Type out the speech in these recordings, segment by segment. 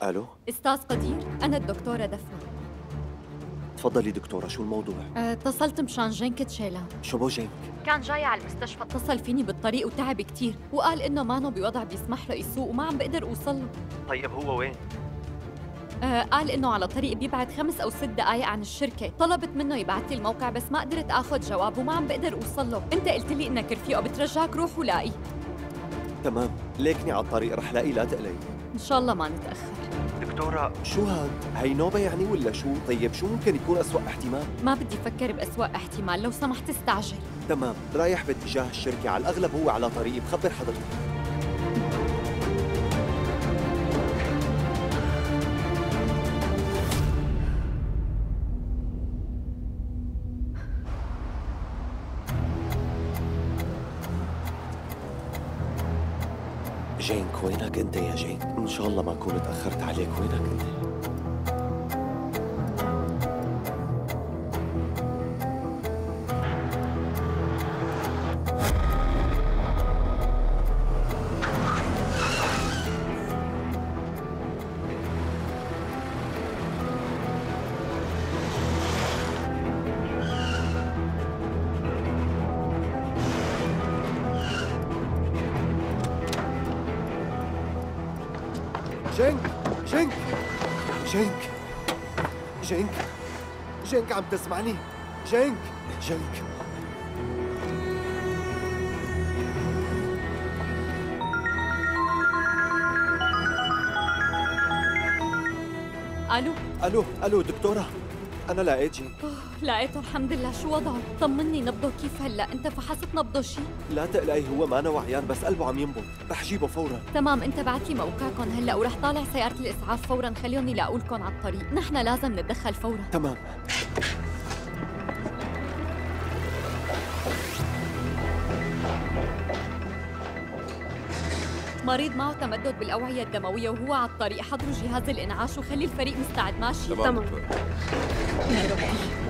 الو. أستاذ قدير، أنا الدكتورة دفنة. تفضلي دكتورة، شو الموضوع؟ اتصلت مشان جنك تشيلان. شو بو جنك؟ كان جاي على المستشفى، اتصل فيني بالطريق وتعب كتير، وقال إنه مانو بوضع بيسمح له يسوق وما عم بقدر أوصل له. طيب هو وين؟ قال إنه على طريق بيبعد 5 أو 6 دقايق عن الشركة، طلبت منه يبعث لي الموقع بس ما قدرت آخذ جواب وما عم بقدر أوصل له، أنت قلت لي إنك رفيقه، بترجاك روح ولاقيه. تمام، ليكني على الطريق رح لاقي، لا تقلقي. إن شاء الله ما نتأخر. دكتورة شو هاد؟ هي نوبة يعني ولا شو؟ طيب شو ممكن يكون أسوأ احتمال؟ ما بدي أفكر بأسوأ احتمال، لو سمحت استعجل. تمام، رايح باتجاه الشركة، على الأغلب هو على طريقي، بخبر حضرتك. جينك وينك انت يا جينك؟ ان شاء الله ما اكون تاخرت عليك، وينك انت؟ جينك جينك جينك جينك جينك، عم تسمعني؟ جينك جينك. ألو. الو دكتورة، أنا لقيت جينك. لقيته الحمد لله، شو وضعه؟ طمني، نبضه كيف هلأ؟ أنت فحصت نبضه شي؟ لا تقلقي، هو ما وعيان بس قلبه عم ينبض، رح جيبه فورا. تمام، انت بعت لي موقعكم هلا ورح طالع سيارة الإسعاف فورا، خليهم يلاقوا لكم على الطريق، نحن لازم نتدخل فورا. تمام. مريض معه تمدد بالأوعية الدموية وهو على الطريق، حضروا جهاز الإنعاش وخلي الفريق مستعد. ماشي؟ تمام دكتور. يا ربي.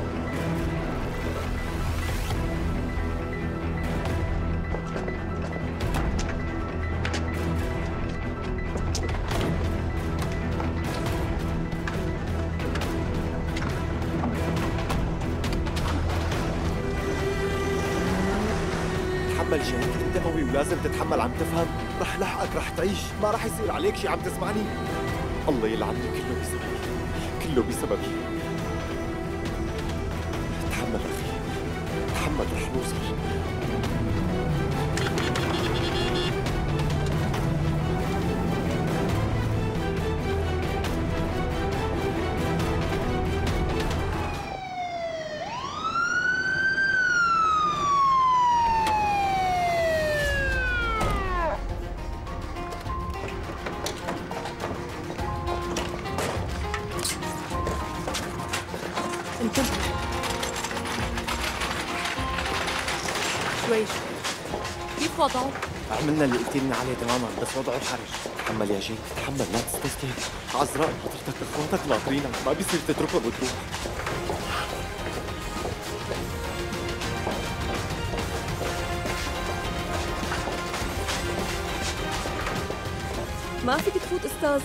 تحمل جينك، انت قوي ولازم تتحمل، عم تفهم؟ رح لحقك، رح تعيش، ما رح يصير عليك شي، عم تسمعني؟ الله يلعنك، كله بسببي، كله بسببي. تحمل اخي، تحمل، رح نوصل. شوي كيف وضعه؟ عملنا اللي قلتي لنا عليه تماما، بس وضعه حرج. تحمل يا جينك، تحمل، لا تستسلم. عذراء حضرتك، اخواتك ناطرينك، ما بيصير تتركهم وتروح. ما فيك تفوت أستاذ.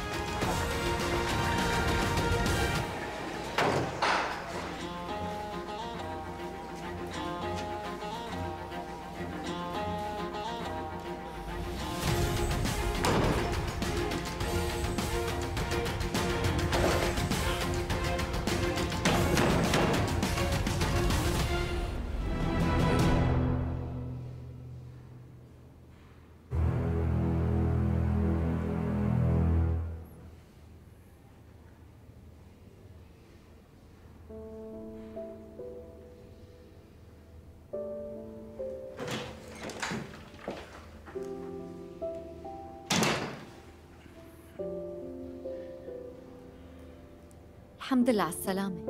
الحمد لله على السلامة.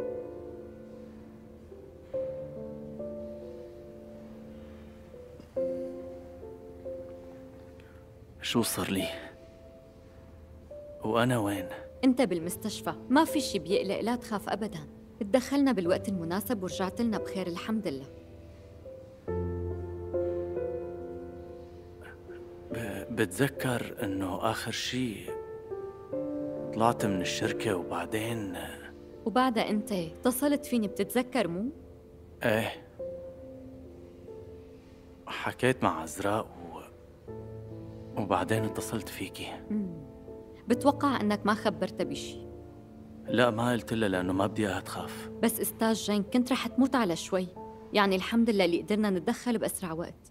شو صار لي؟ وأنا وين؟ أنت بالمستشفى، ما في شي بيقلق، لا تخاف أبداً. تدخلنا بالوقت المناسب ورجعت لنا بخير الحمد لله. بتذكر إنه آخر شي طلعت من الشركة وبعدين وبعدها انت اتصلت فيني بتتذكر مو؟ ايه حكيت مع عزراء وبعدين اتصلت فيكي. بتوقع انك ما خبرتها بشي. لا ما قلت لها لأنه ما بدي إياها تخاف. بس استاذ جين كنت رح تموت على شوي، يعني الحمد لله اللي قدرنا نتدخل بأسرع وقت.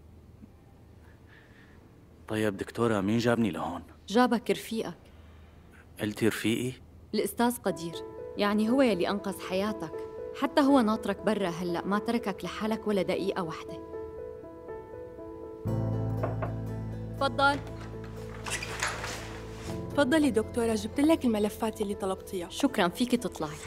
طيب دكتورة مين جابني لهون؟ جابك رفيقك. قلتي رفيقي؟ الأستاذ قدير، يعني هو يلي أنقذ حياتك، حتى هو ناطرك برا هلأ، ما تركك لحالك ولا دقيقة واحدة. تفضل. تفضلي دكتورة، جبت لك الملفات اللي طلبتيها. شكراً، فيكي تطلعي.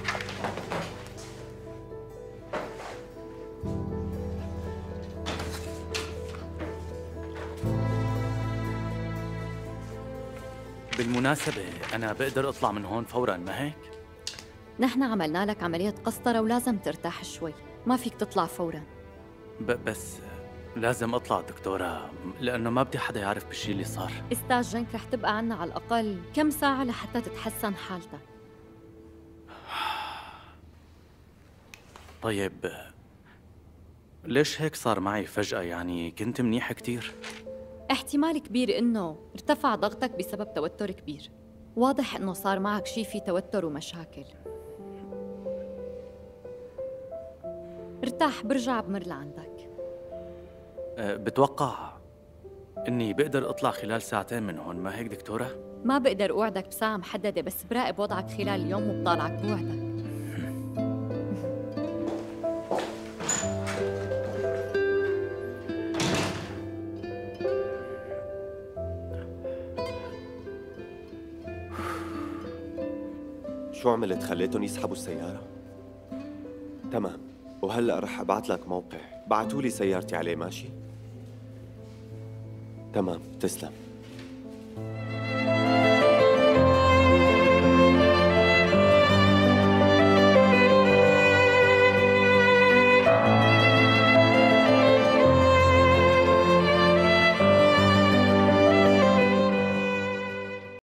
بالمناسبة أنا بقدر أطلع من هون فوراً ما هيك؟ نحن عملنا لك عملية قسطرة ولازم ترتاح شوي، ما فيك تطلع فوراً. بس لازم أطلع دكتورة لأنه ما بدي حدا يعرف بالشي اللي صار. أستاذ جنك رح تبقى عنا على الأقل كم ساعة لحتى تتحسن حالتك. طيب ليش هيك صار معي فجأة؟ يعني كنت منيحة كتير. احتمال كبير إنه ارتفع ضغطك بسبب توتر كبير. واضح إنه صار معك شي في توتر ومشاكل. ارتاح، برجع بمر لعندك. بتوقع إني بقدر أطلع خلال ساعتين من هون ما هيك دكتورة؟ ما بقدر أوعدك بساعة محددة، بس براقب وضعك خلال اليوم وبطالعك بوعدك. شو عملت؟ خليتهم يسحبوا السيارة؟ تمام، وهلأ رح أبعت لك موقع بعتولي سيارتي عليه، ماشي؟ تمام، تسلم.